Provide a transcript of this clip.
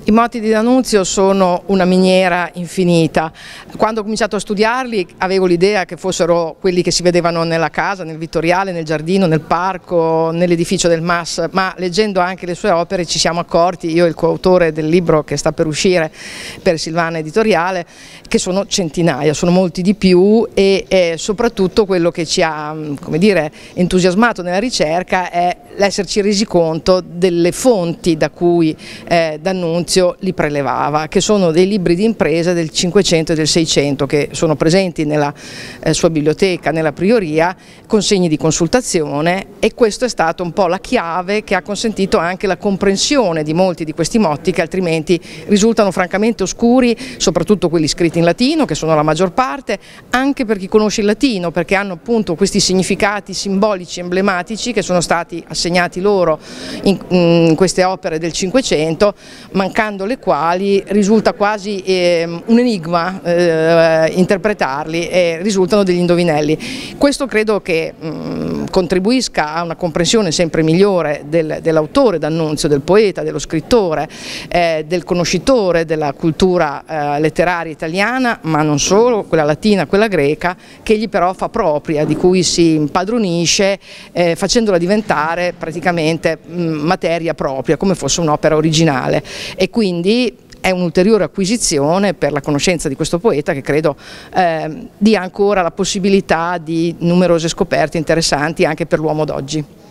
I motti di D'Annunzio sono una miniera infinita. Quando ho cominciato a studiarli avevo l'idea che fossero quelli che si vedevano nella casa, nel Vittoriale, nel giardino, nel parco, nell'edificio del MAS, ma leggendo anche le sue opere ci siamo accorti, io e il coautore del libro che sta per uscire per Silvana Editoriale, che sono centinaia, sono molti di più e soprattutto quello che ci ha, come dire, entusiasmato nella ricerca è l'esserci resi conto delle fonti da cui D'Annunzio li prelevava, che sono dei libri di impresa del 500 e del 600 che sono presenti nella sua biblioteca, nella prioria, con segni di consultazione, e questo è stato un po' la chiave che ha consentito anche la comprensione di molti di questi motti che altrimenti risultano francamente oscuri, soprattutto quelli scritti in latino, che sono la maggior parte, anche per chi conosce il latino, perché hanno appunto questi significati simbolici, emblematici, che sono stati assegnati loro in queste opere del 500, mancando le quali risulta quasi un enigma interpretarli e risultano degli indovinelli. Questo credo che contribuisca a una comprensione sempre migliore dell'autore D'Annunzio, del poeta, dello scrittore, del conoscitore della cultura letteraria italiana, ma non solo, quella latina, quella greca, che egli però fa propria, di cui si impadronisce facendola diventare praticamente materia propria, come fosse un'opera originale. E quindi è un'ulteriore acquisizione per la conoscenza di questo poeta che credo dia ancora la possibilità di numerose scoperte interessanti anche per l'uomo d'oggi.